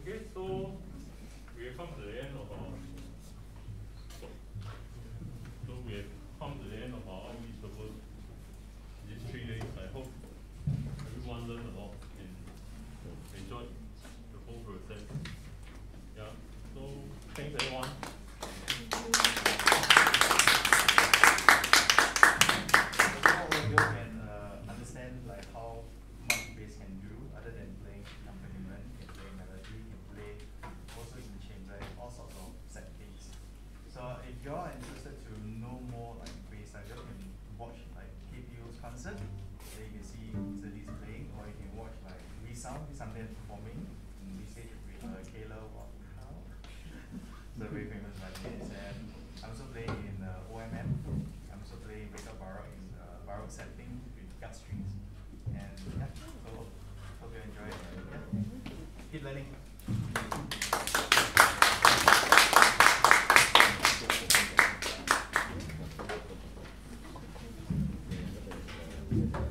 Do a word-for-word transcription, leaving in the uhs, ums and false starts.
Okay, so we have come to the end of our so we have come to the end of our outreach purpose these three days. I hope everyone learned a lot and enjoyed the whole process. Yeah. So thanks everyone. You can uh, understand like how much bass can do other than playing accompaniment. You can play melody, you can play also in chamber, all sorts of settings. So if you're interested to know more like bass, like you can watch like K P O's concert. There you can see Mister Lee's playing, or you can watch like Resound, this Sunday performing in this stage with uh, Kayla Walkow. The very famous violinist. And I'm also playing in uh, O M M. I'm also playing Breakup Baroque in uh, Baroque setting with gut strings. And yeah, so hope you enjoy it. Yeah. Keep learning. Thank you.